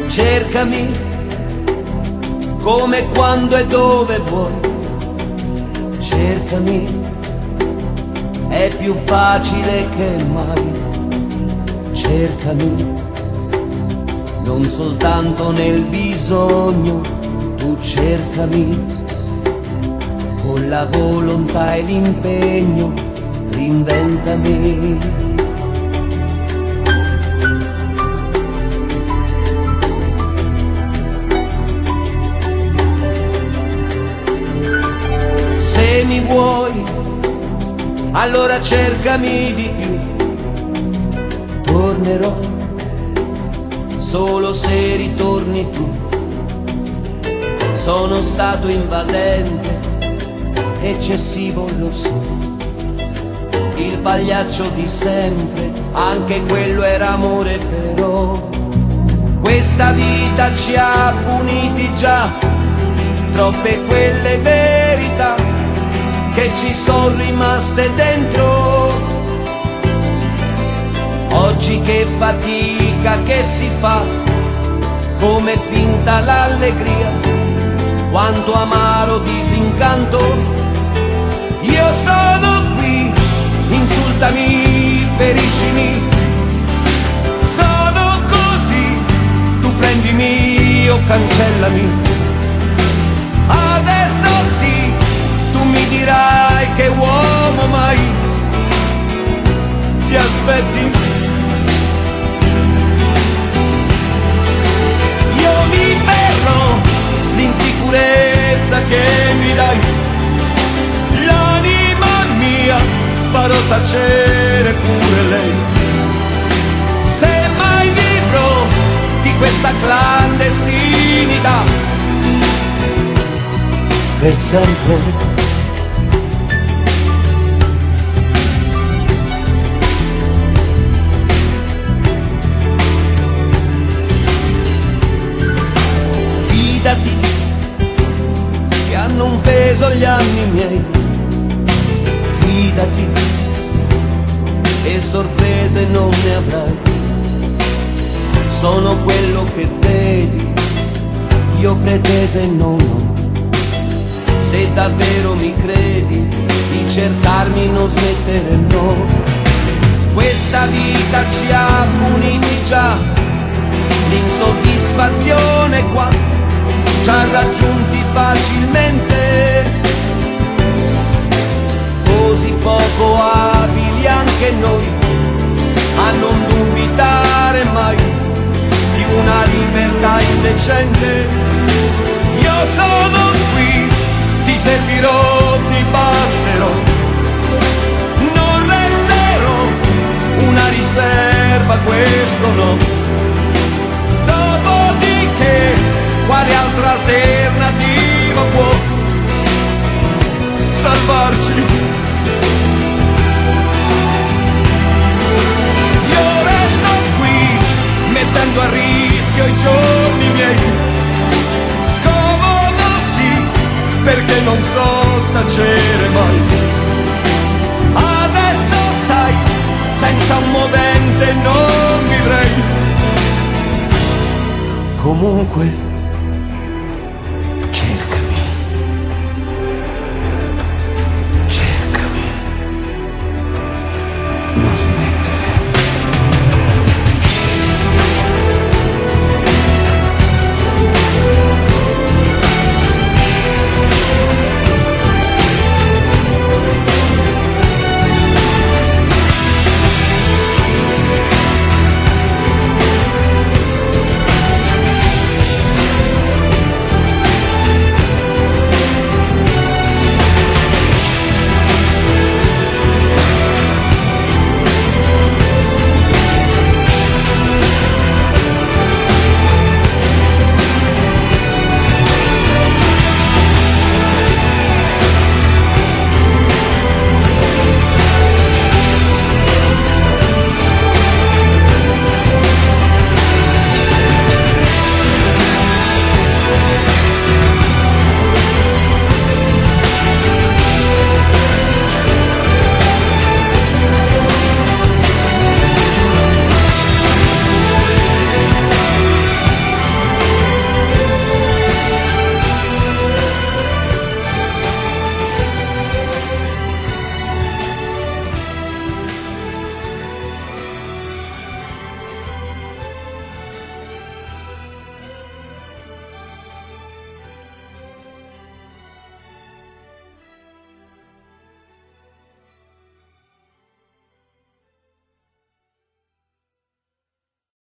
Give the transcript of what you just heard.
cercami come, quando e dove vuoi. Cercami, è più facile che mai. Cercami, non soltanto nel bisogno, tu cercami con la volontà e l'impegno, reinventami. Se mi vuoi, allora cercami di più. Tornerò solo se ritorni tu. Sono stato invadente, eccessivo lo so, il pagliaccio di sempre, anche quello era amore. Però questa vita ci ha puniti già, troppe quelle verità che ci sono rimaste dentro. Oggi che fatica che si fa, come finta l'allegria, quanto amaro disincanto. Io sono qui, insultami, feriscimi, sono così, tu prendimi o cancellami. Adesso sì, tu mi dirai che uomo mai ti aspetti. Io mi perdo l'insicurezza che mi dai, l'anima mia farò tacere pure lei. Se mai vivrò di questa clandestinità per sempre. Fidati che hanno un peso gli anni miei, fidati e sorprese non ne avrai. Sono quello che vedi, io pretese non ho. Se davvero mi credi, di cercarmi non smettere, no. Questa vita ci ha puniti già, l'insoddisfazione qua ci ha raggiunti facilmente. Così poco abili anche noi a non dubitare mai di una libertà indecente. Io sono qui, ti servirò, ti basterò, non resterò una riserva, questo no. Dopodiché, quale altra alternativa può salvarci? Io resto qui, mettendo a rischio i giorni miei, scomodo sì, perché non so tacere mai. Adesso sai, senza un movente non vivrei. Comunque